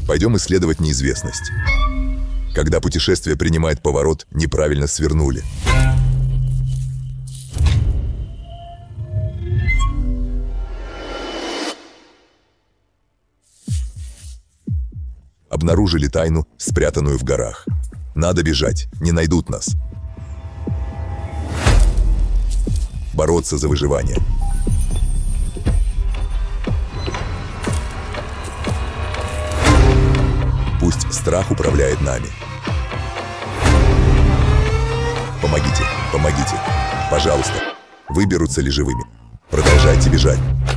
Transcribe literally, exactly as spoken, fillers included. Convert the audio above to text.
Пойдем исследовать неизвестность. Когда путешествие принимает поворот, неправильно свернули. Обнаружили тайну, спрятанную в горах. Надо бежать, не найдут нас. Бороться за выживание. Пусть страх управляет нами. Помогите, помогите. Пожалуйста. Выберутся ли живыми? Продолжайте бежать.